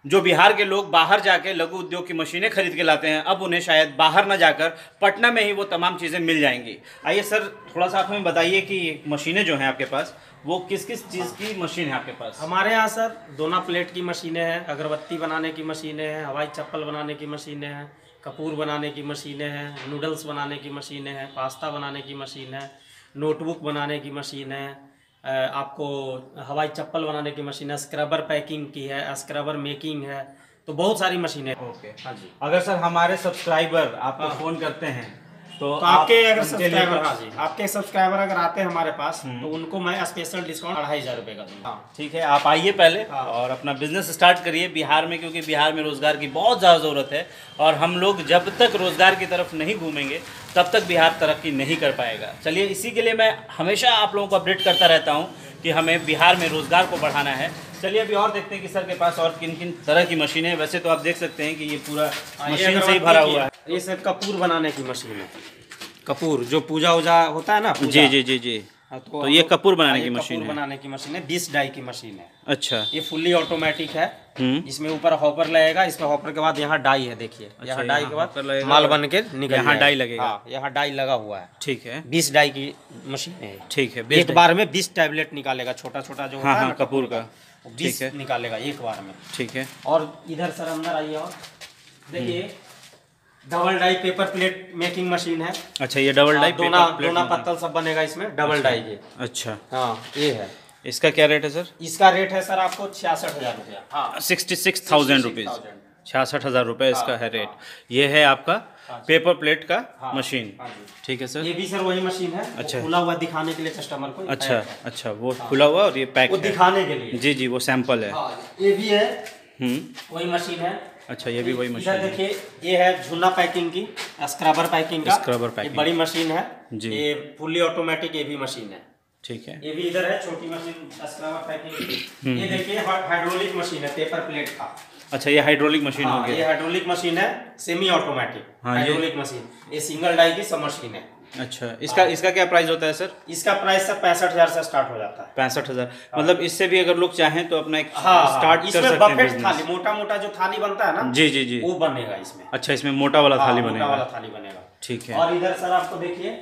जो बिहार के लोग बाहर जाके लघु उद्योग की मशीनें खरीद के लाते हैं, अब उन्हें शायद बाहर ना जाकर पटना में ही वो तमाम चीज़ें मिल जाएंगी। आइए सर, थोड़ा सा आप हमें बताइए कि मशीनें जो हैं आपके पास, वो किस किस चीज़ की मशीन है आपके पास? हमारे यहाँ सर दोना प्लेट की मशीनें हैं, अगरबत्ती बनाने की मशीनें हैं, हवाई चप्पल बनाने की मशीनें हैं, कपूर बनाने की मशीनें हैं, नूडल्स बनाने की मशीनें हैं, पास्ता बनाने की मशीन है, नोटबुक बनाने की मशीन है, आपको हवाई चप्पल बनाने की मशीन है, स्क्रबर पैकिंग की है, स्क्रबर मेकिंग है, तो बहुत सारी मशीनें। ओके, हाँ जी। अगर सर हमारे सब्सक्राइबर आपको फ़ोन करते हैं तो आपके अगर सब्सक्राइबर, हाँ जी, आपके सब्सक्राइबर अगर आते हैं हमारे पास तो उनको मैं स्पेशल डिस्काउंट 2500 रुपये का दूँगा। हाँ ठीक है, आप आइए पहले और अपना बिजनेस स्टार्ट करिए बिहार में, क्योंकि बिहार में रोज़गार की बहुत ज़्यादा ज़रूरत है और हम लोग जब तक रोज़गार की तरफ नहीं घूमेंगे तब तक बिहार तरक्की नहीं कर पाएगा। चलिए, इसी के लिए मैं हमेशा आप लोगों को अपडेट करता रहता हूँ कि हमें बिहार में रोज़गार को बढ़ाना है। चलिए अभी और देखते हैं कि सर के पास और किन किन तरह की मशीनें हैं। वैसे तो आप देख सकते हैं कि ये पूरा मशीन से ही भरा हुआ है। ये सर कपूर बनाने की मशीन है, कपूर जो पूजा वूजा होता है ना, जी जी जी जी, तो ये कपूर बनाने की मशीन है। कपूर बनाने की मशीन है, 20 डाई की मशीन है। अच्छा, ये फुल्ली ऑटोमेटिक है। इसमें ऊपर हॉपर लगेगा, इसमें हॉपर के बाद यहाँ डाई है, देखिए यहाँ डाई के बाद माल बन के निकल, यहाँ डाई लगेगा। हाँ, यहाँ डाई लगा हुआ है। ठीक है, 20 डाई की मशीन है। ठीक है, एक बार में 20 टैबलेट निकालेगा, छोटा छोटा जो होता है ना कपूर का, 20 निकालेगा एक बार में। ठीक है। और इधर सर अंदर आइए और देखिए, double die paper plate making machine है। अच्छा, ये डबल डाई दोना पत्तल सब बनेगा इसमें, डबल डाई के। अच्छा, हाँ, ये है। इसका क्या रेट है सर? इसका रेट है सर आपको 66,000 रुपया। हाँ, 66,000 रुपीज़, 66,000 रुपये इसका है रेट। ये है आपका पेपर प्लेट का मशीन। ठीक है सर, ये भी सर वही मशीन है। अच्छा, खुला हुआ दिखाने के लिए कस्टमर को। अच्छा अच्छा, वो खुला हुआ और ये पैक वो दिखाने के लिए। जी जी, वो सैंपल है। ये भी है, वही मशीन है। अच्छा, ये भी वही मशीन है। देखिए, ये है झुना पैकिंग की, स्क्रबर पैकिंग का। स्क्रबर पैकिंग, बड़ी मशीन है जी। ये फुल्ली ऑटोमेटिक, ये भी मशीन है। ठीक है, ये भी इधर है, छोटी मशीन स्क्रबर पैकिंग। ये देखिए हाइड्रोलिक मशीन है, पेपर प्लेट का। अच्छा, ये हाइड्रोलिक मशीन हो गया। ये हाइड्रोलिक मशीन है, सेमी ऑटोमेटिक हाइड्रोलिक मशीन। ये सिंगल डाई की सब मशीन है। अच्छा, इसका क्या प्राइस होता है सर? इसका प्राइस सर 65,000 से स्टार्ट हो जाता है। 65,000, मतलब इससे भी अगर लोग चाहें तो अपना एक स्टार्ट कर सकते हैं बफेट थाली, मोटा मोटा जो थाली बनता है ना, जी जी जी, वो बनेगा इसमें। अच्छा, इसमें मोटा वाला थाली बनेगा। मोटा वाला थाली बनेगा, ठीक है। और इधर सर आपको देखिए,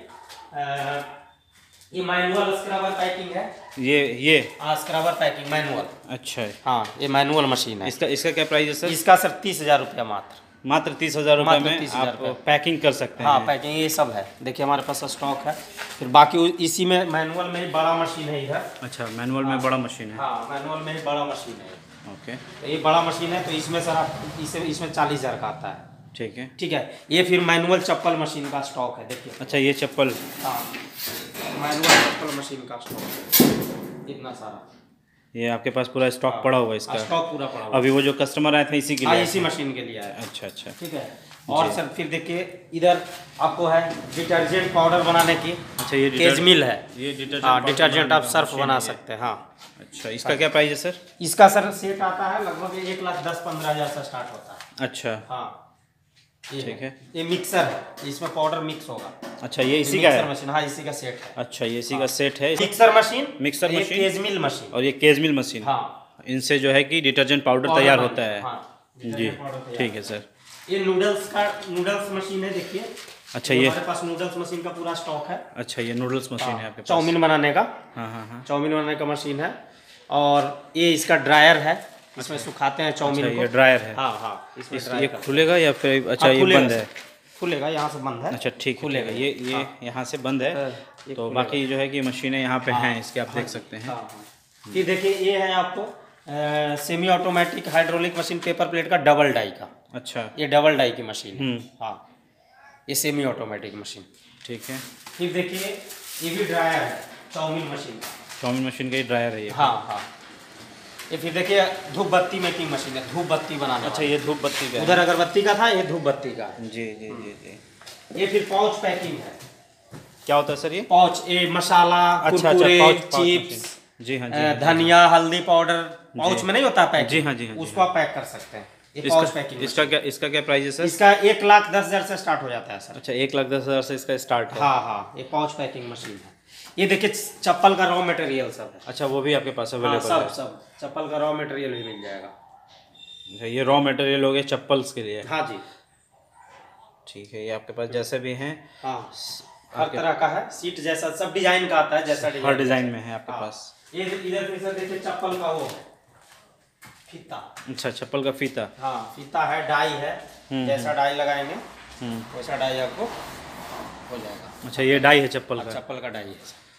ये मैनुअल स्क्रबर पैकिंग है। ये स्क्रबर पैकिंग मैनुअल। अच्छा, हाँ, ये मैनुअल मशीन है। इसका क्या प्राइस है सर? इसका सर 30,000 रुपया मात्र 30,000 रुपये में आप पैकिंग कर सकते हैं। हाँ, पैकिंग ये सब है। देखिए हमारे पास स्टॉक है। फिर बाकी इसी में मैनुअल में ही बड़ा मशीन है इधर। अच्छा, मैनुअल में बड़ा मशीन है। हाँ, मैनुअल में ही बड़ा मशीन है। ओके, तो ये बड़ा मशीन है, तो इसमें सर आप इसमें 40,000 का आता है। ठीक है, ठीक है। ये फिर मैनुअल चप्पल मशीन का स्टॉक है, देखिए। अच्छा, ये चप्पल, हाँ, मैनुअल चप्पल मशीन का स्टॉक इतना सारा, ये आपके पास पूरा स्टॉक पड़ा हुआ है इसका? स्टॉक पूरा पड़ा हुआ। अभी वो जो कस्टमर आए थे इसी के लिए? इसी मशीन के लिए आया। अच्छा अच्छा, ठीक है। और सर फिर देखिए, इधर आपको है डिटर्जेंट पाउडर बनाने की। अच्छा, ये केजमिल है। ये डिटर्जेंट आप सर्फ बना सकते हैं। हाँ, अच्छा, इसका क्या प्राइस है सर? इसका सर सेट आता है लगभग 1,10,15,000 से स्टार्ट होता है। अच्छा, हाँ, ठीक है। ये मिक्सर है, इसमें पाउडर मिक्स होगा। अच्छा, ये इसी का है मशीन? हाँ, इसी का सेट है। अच्छा, ये इसी का सेट है। मिक्सर मशीन, केजमिल मशीन और ये केजमिल मशीन। हाँ, इनसे जो है कि डिटर्जेंट पाउडर तैयार होता है। जी, ठीक है सर। ये नूडल्स मशीन है, देखिए। अच्छा, ये हमारे पास नूडल्स मशीन का पूरा स्टॉक है। अच्छा, ये नूडल्स मशीन है आपके पास? चाउमीन बनाने का। हाँ हाँ हाँ, चाउमीन बनाने का मशीन है। और ये इसका ड्रायर है, इसमें सुखाते हैं चाउमीन को। ये ड्रायर है? हाँ हाँ, इसमें ये खुलेगा या फिर? अच्छा, ये बंद है? खुलेगा, यहाँ से बंद है। अच्छा, ठीक है, खुलेगा। ये यहाँ से बंद है। तो बाकी जो है कि मशीनें यहाँ पे हैं इसके, आप देख सकते हैं। फिर देखिए, ये है आपको semi automatic hydraulic machine, paper plate का, डबल डाई का। अच्छा, ये डबल डाई की मशीन है। हाँ, ये सेमी ऑटोमेटिक मशीन। ठीक है। फिर देखिए, ये भी ड्रायर है, चाउमीन मशीन का। चाउमीन मशीन का ही ड्रायर है ये? हाँ हाँ। ये फिर देखिए, धूप बत्ती मेकिंग मशीन है, धूप बत्ती बनाने। अच्छा, ये धूप बत्ती का? उधर अगरबत्ती का था, ये धूप बत्ती का। जी जी जी जी। ये फिर पाउच पैकिंग है। क्या होता है सर ये? पाउच, ये मसाला, कुरकुरे, चिप्स, जी हाँ जी, धनिया, हल्दी पाउडर, पाउच में नहीं होता पैक? जी हाँ जी, उसको आप पैक कर सकते हैं। ये पाउच पैकिंग। इसका क्या प्राइस है सर? इसका 1,10,000 से स्टार्ट हो जाता है सर। अच्छा, 1,10,000 से इसका स्टार्ट है? हाँ हाँ, ये पाउच पैकिंग मशीन है। ये देखिए, चप्पल का रॉ मटेरियल सब है। अच्छा, वो भी आपके पास अवेलेबल है? सब चप्पल का रॉ मटेरियल भी मिल जाएगा। अच्छा, ये रॉ मटेरियल हो गया चप्पल्स के लिए। हाँ जी। ठीक है, ये आपके पास जैसे भी हैं। हाँ, हर तरह का है, सीट जैसा सब डिजाइन का आता है, जैसा हर डिजाइन में है आपके हाँ। पास। ये इधर फिर से देखिए चप्पल का वो है फीता। अच्छा, चप्पल का फीता। हाँ, फीता है, डाई है, जैसा डाई लगाएंगे वैसा डाई आपको हो जाएगा। अच्छा, ये डाई है चप्पल का। चप्पल का डाई है।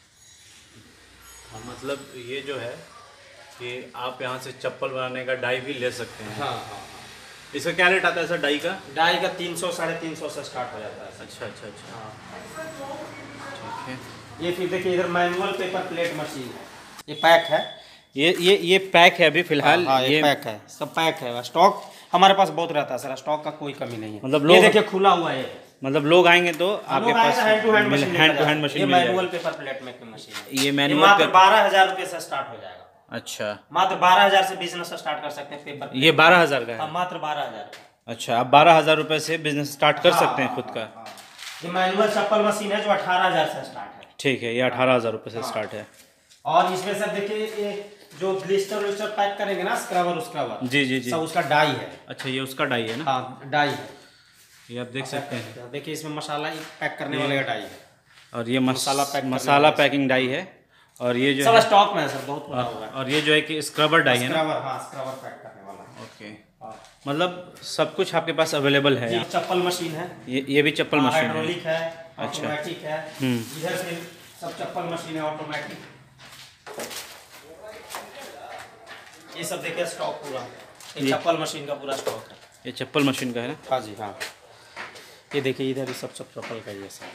मतलब ये जो है कि आप यहाँ से चप्पल बनाने का डाई भी ले सकते हैं। हाँ हाँ। इसका क्या रेट आता है सर डाई का? डाई का 300 350 से स्टार्ट हो जाता है। अच्छा अच्छा अच्छा। हाँ। ठीक है। ये फिर देखिए इधर मैनुअल पेपर प्लेट मशीन है, ये पैक है। ये पैक है अभी फिलहाल। हाँ, ये पैक है, सब पैक है। स्टॉक हमारे पास बहुत रहता है सर, स्टॉक का कोई कमी नहीं है। मतलब ये देखिए खुला हुआ है। मतलब लोग आएंगे तो आपके पास हैंड टू हैंड मशीन ये मिल manual paper plate making machine है। ये ये मैनुअल मात्र 12,000 रुपये से स्टार्ट हो जाएगा। अच्छा, मात्र 12,000 से बिजनेस स्टार्ट कर सकते हैं पेपर। ये 12,000 का है? मात्र 12,000। अच्छा, आप 12,000 रुपये से बिजनेस स्टार्ट कर सकते हैं खुद का। ये मैनुअल चप्पल मशीन है जो 18,000 से स्टार्ट है। ठीक है, ये 18,000 रुपये से स्टार्ट है। और इसमें सर देखिए ये जो ग्लिस्टर विस्टर पैक करेंगे ना, स्क्रबर जी जी जी, सब उसका डाई है। अच्छा, ये उसका डाई है ना? हाँ, डाई है, ये आप देख सकते हैं। देखिए इसमें मसाला पैक करने वाले का डाई है। और ये मसाला पैकिंग डाई है। और ये जो सब है स्टॉक में है सर, बहुत पुराना हुआ है। और ये जो है कि स्क्रबर डाई है ना? स्क्रबर पैक करने वाला। ओके, मतलब सब कुछ आपके पास अवेलेबल है। ये चप्पल मशीन है, ये भी चप्पल मशीन है। हाइड्रोलिक है, अच्छा, ऑटोमेटिक है। इधर से सब चप्पल मशीन है ऑटोमेटिक। ये सब देखिए स्टॉक पूरा, ये चप्पल मशीन का पूरा स्टॉक है। ये चप्पल मशीन का है ना? हाँ जी हाँ। ये देखिए इधर भी सब चप्पल का ये सब,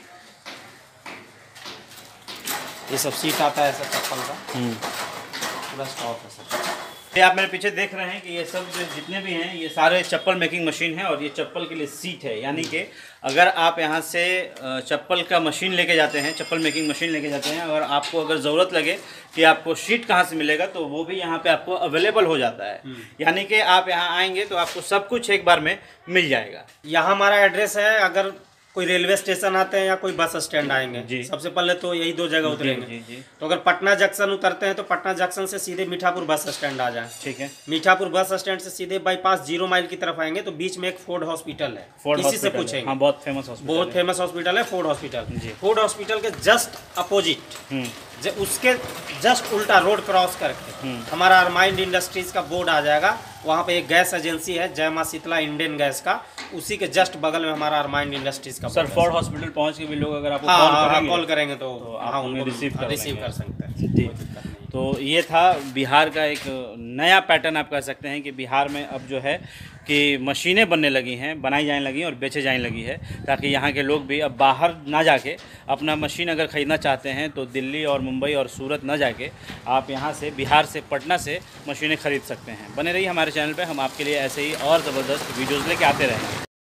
ये सब सीट आता है सर चप्पल का, पूरा स्टॉक है सर। ये आप मेरे पीछे देख रहे हैं कि ये सब जो जितने भी हैं ये सारे चप्पल मेकिंग मशीन है। और ये चप्पल के लिए सीट है, यानी कि अगर आप यहाँ से चप्पल का मशीन लेके जाते हैं, चप्पल मेकिंग मशीन लेके जाते हैं, अगर आपको अगर ज़रूरत लगे कि आपको शीट कहाँ से मिलेगा तो वो भी यहाँ पे आपको अवेलेबल हो जाता है। यानी कि आप यहाँ आएंगे तो आपको सब कुछ एक बार में मिल जाएगा। यहाँ हमारा एड्रेस है, अगर कोई रेलवे स्टेशन आते हैं या कोई बस स्टैंड आएंगे, सबसे पहले तो यही 2 जगह उतरेंगे। तो अगर पटना जंक्शन उतरते हैं तो पटना जंक्शन से सीधे मीठापुर बस स्टैंड आ जाए। ठीक है, मीठापुर बस स्टैंड से सीधे बाईपास 0 माइल की तरफ आएंगे तो बीच में एक फोर्ड हॉस्पिटल है, किसी से पूछेंगे। हाँ, बहुत फेमस हॉस्पिटल है फोर्ड हॉस्पिटल। फोर्ड हॉस्पिटल के जस्ट अपोजिट, उसके जस्ट उल्टा रोड क्रॉस करके हमारा अरमाइंड इंडस्ट्रीज का बोर्ड आ जाएगा। वहाँ पे एक गैस एजेंसी है, जय मां शीतला इंडियन गैस का, उसी के जस्ट बगल में हमारा अरमाइंड इंडस्ट्रीज का। सर, फोर्ड हॉस्पिटल पहुँच के भी लोग अगर आपको कॉल करेंगे तो आप उन्हें रिसीव कर सकते हैं जी। तो ये था बिहार का एक नया पैटर्न, आप कह सकते हैं कि बिहार में अब जो है कि मशीनें बनने लगी हैं, बनाई जाने लगी और बेचे जाने लगी है, ताकि यहाँ के लोग भी अब बाहर ना जाके अपना मशीन अगर ख़रीदना चाहते हैं तो दिल्ली और मुंबई और सूरत ना जाके आप यहाँ से बिहार से, पटना से मशीनें ख़रीद सकते हैं। बने रहिए हमारे चैनल पे, हम आपके लिए ऐसे ही और ज़बरदस्त वीडियोज़ लेके आते रहेंगे।